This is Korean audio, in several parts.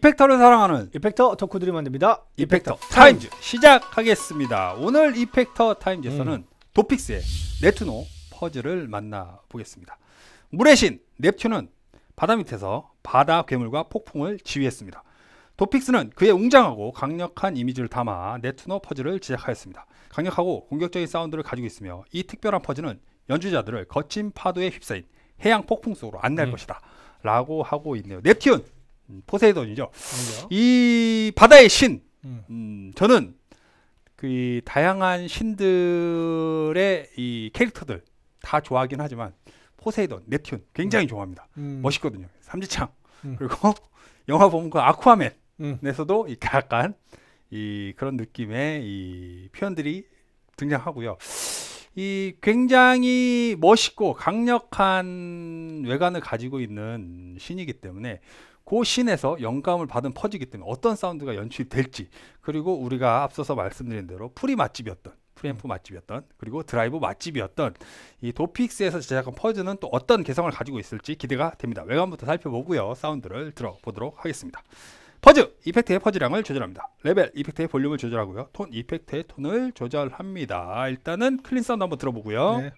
이펙터를 사랑하는 이펙터 덕후들이 만듭니다. 이펙터 타임즈 시작하겠습니다. 오늘 이펙터 타임즈에서는 도픽스의 네투노 퍼즐을 만나보겠습니다. 물의 신 넵튠은 바다 밑에서 바다 괴물과 폭풍을 지휘했습니다. 도픽스는 그의 웅장하고 강력한 이미지를 담아 네투노 퍼즐을 제작하였습니다. 강력하고 공격적인 사운드를 가지고 있으며 이 특별한 퍼즐은 연주자들을 거친 파도에 휩싸인 해양 폭풍 속으로 안내할 것이다 라고 하고 있네요. 넵튠 포세이돈이죠. 이 바다의 신. 저는 그 다양한 신들의 이 캐릭터들 다 좋아하긴 하지만 포세이돈, 넵튠 굉장히 좋아합니다. 멋있거든요. 삼지창. 그리고 영화 보면 그 아쿠아맨에서도 약간 이 그런 느낌의 이 표현들이 등장하고요. 이 굉장히 멋있고 강력한 외관을 가지고 있는 신이기 때문에 그 신에서 영감을 받은 퍼즐이기 때문에 어떤 사운드가 연출이 될지, 그리고 우리가 앞서서 말씀드린 대로 프리앰프 맛집이었던 그리고 드라이브 맛집이었던 이 도픽스에서 제작한 퍼즐은 또 어떤 개성을 가지고 있을지 기대가 됩니다. 외관부터 살펴보고요, 사운드를 들어보도록 하겠습니다. 퍼즐 이펙트의 퍼즐량을 조절합니다. 레벨 이펙트의 볼륨을 조절하고요, 톤 이펙트의 톤을 조절합니다. 일단은 클린 사운드 한번 들어보고요. 네.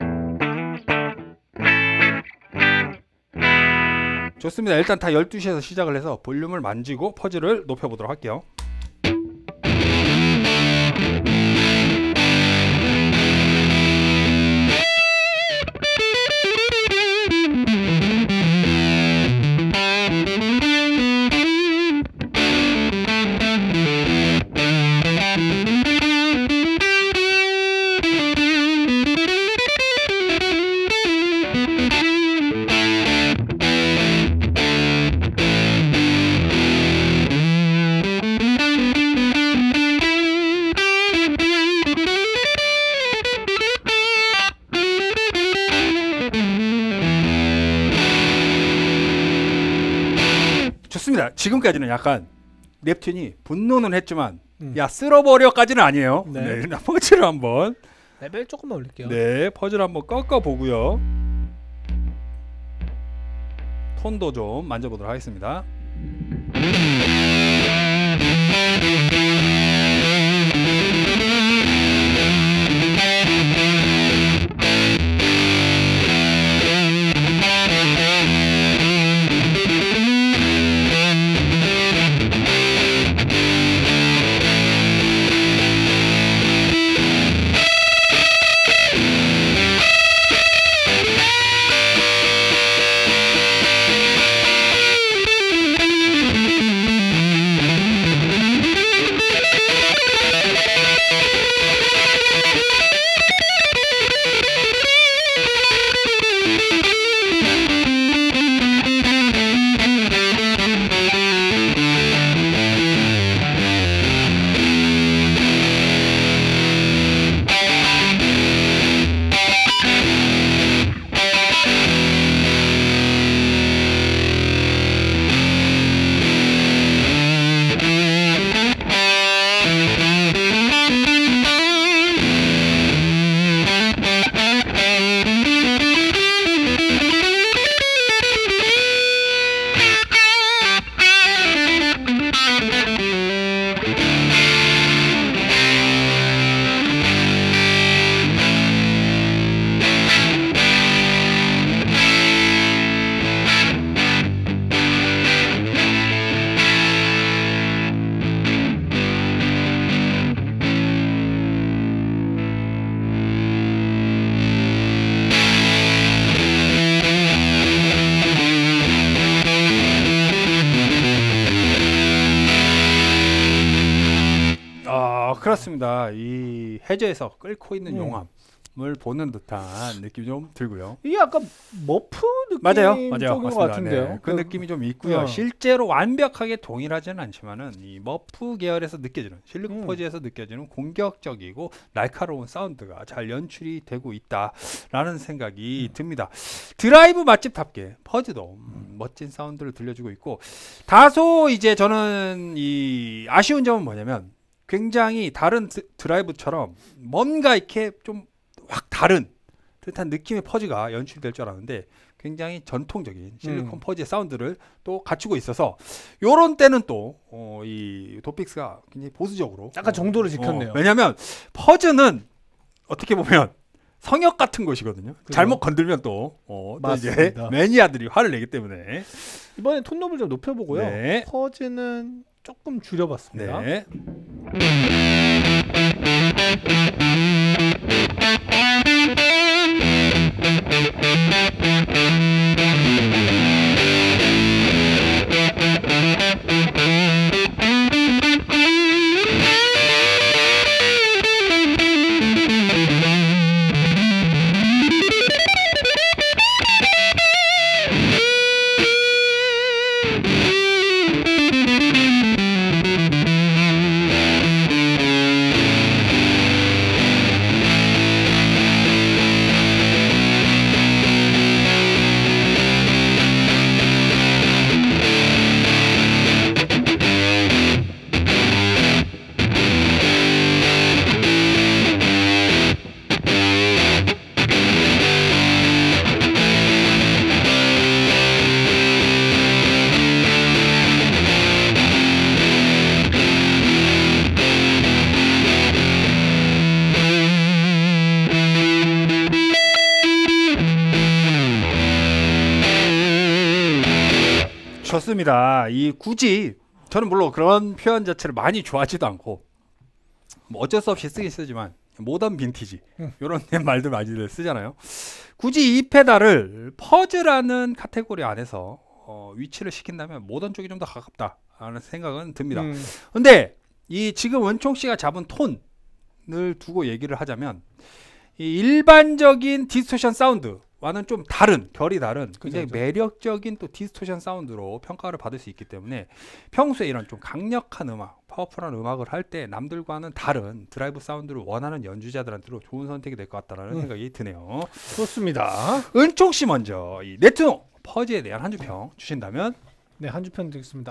좋습니다. 일단 다 12시에서 시작을 해서 볼륨을 만지고 퍼즐을 높여보도록 할게요. 좋습니다. 지금까지는 약간 넵튠이 분노는 했지만 야 쓸어버려까지는 아니에요. 네. 네, 퍼즐을 한번 레벨 조금만 올릴게요. 네, 퍼즐 한번 꺾어 보고요. 톤도 좀 만져보도록 하겠습니다. 그렇습니다. 이 해저에서 끓고 있는 용암을 보는 듯한 느낌이 좀 들고요. 이게 약간 머프 느낌 맞아요. 쪽인 것 같은데요. 네, 그 느낌이 좀 있고요. 실제로 완벽하게 동일하지는 않지만은 이 머프 계열에서 느껴지는, 실리콘 퍼즐에서 느껴지는 공격적이고 날카로운 사운드가 잘 연출이 되고 있다라는 생각이 듭니다. 드라이브 맛집답게 퍼즐도 멋진 사운드를 들려주고 있고, 다소 이제 저는 이 아쉬운 점은 뭐냐면 굉장히 다른 드라이브처럼 뭔가 이렇게 좀 확 다른 듯한 느낌의 퍼즐가 연출될 줄 알았는데 굉장히 전통적인 실리콘 퍼지의 사운드를 또 갖추고 있어서 요런 때는 또 이 도픽스가 굉장히 보수적으로 약간 정도를 지켰네요. 왜냐하면 퍼즈는 어떻게 보면 성역 같은 것이거든요. 그죠? 잘못 건들면 또 이제 맞습니다. 매니아들이 화를 내기 때문에 이번엔 톤업을 좀 높여보고요. 네. 퍼즈는 조금 줄여봤습니다. 네. 좋습니다. 이 굳이 저는 물론 그런 표현 자체를 많이 좋아하지도 않고 뭐 어쩔 수 없이 쓰긴 쓰지만 모던 빈티지 이런 말들 많이들 쓰잖아요. 굳이 이 페달을 퍼즈라는 카테고리 안에서 위치를 시킨다면 모던 쪽이 좀 더 가깝다라는 생각은 듭니다. 근데 이 지금 은총 씨가 잡은 톤을 두고 얘기를 하자면 이 일반적인 디스토션 사운드와는 좀 다른, 결이 다른 굉장히 그죠. 매력적인 또 디스토션 사운드로 평가를 받을 수 있기 때문에 평소에 이런 좀 강력한 음악, 파워풀한 음악을 할 때 남들과는 다른 드라이브 사운드를 원하는 연주자들한테도 좋은 선택이 될 것 같다는 생각이 드네요. 좋습니다. 은총 씨 먼저 이 네트노 퍼즈에 대한 한 줄 평 주신다면? 네, 한 줄 평 드리겠습니다.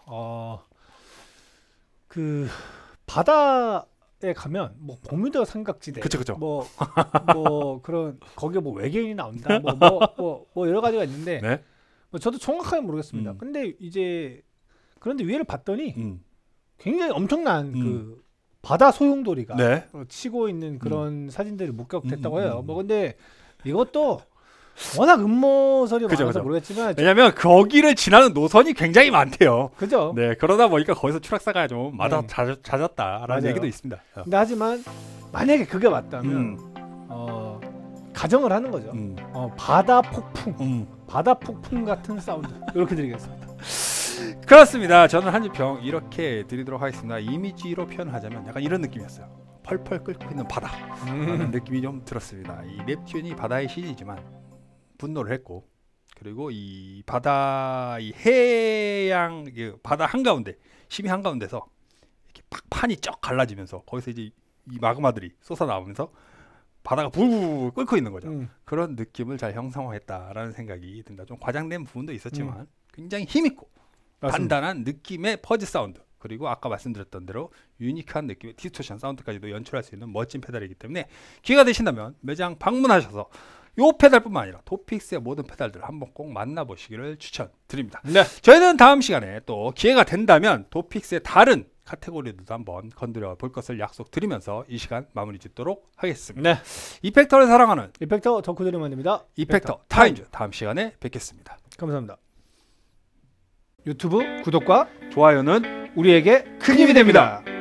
그 바다에 가면 뭐 버뮤다 삼각지대, 그쵸. 뭐 그런 거기에 뭐 외계인이 나온다, 뭐 여러 가지가 있는데, 네. 뭐 저도 정확하게 모르겠습니다. 근데 이제 그런데 위를 봤더니 굉장히 엄청난 그 바다 소용돌이가 네. 치고 있는 그런 사진들이 목격됐다고 해요. 뭐 근데 이것도 워낙 음모설이 그죠, 많아서 그죠. 모르겠지만, 왜냐면 거기를 지나는 노선이 굉장히 많대요. 그죠? 네, 그러다 보니까 거기서 추락사가 좀 네. 잦았다라는 맞아요. 얘기도 있습니다. 근데 하지만 만약에 그게 맞다면 가정을 하는 거죠. 바다 폭풍 같은 사운드 이렇게 드리겠습니다. 그렇습니다. 저는 한줄평 이렇게 드리도록 하겠습니다. 이미지로 표현하자면 약간 이런 느낌이었어요. 펄펄 끓고 있는 바다라는 느낌이 좀 들었습니다. 이 넵튠이 바다의 신이지만 분노를 했고, 그리고 이 바다, 이 해양, 바다 한가운데, 심해 한가운데서 이렇게 판이 쩍 갈라지면서 거기서 이제 이 마그마들이 솟아나오면서 바다가 불불 끓고 있는 거죠. 그런 느낌을 잘 형성했다라는 생각이 듭니다. 좀 과장된 부분도 있었지만 굉장히 힘있고 맞습니다. 단단한 느낌의 퍼즈 사운드, 그리고 아까 말씀드렸던 대로 유니크한 느낌의 디스토션 사운드까지도 연출할 수 있는 멋진 페달이기 때문에 기회가 되신다면 매장 방문하셔서 요 페달뿐만 아니라 도픽스의 모든 페달들 한번 꼭 만나보시기를 추천드립니다. 네. 저희는 다음 시간에 또 기회가 된다면 도픽스의 다른 카테고리도 한번 건드려 볼 것을 약속드리면서 이 시간 마무리 짓도록 하겠습니다. 네. 이펙터를 사랑하는 이펙터 덕후들이 만듭니다. 이펙터 타임즈, 다음 시간에 뵙겠습니다. 감사합니다. 유튜브 구독과 좋아요는 우리에게 큰 힘이 됩니다.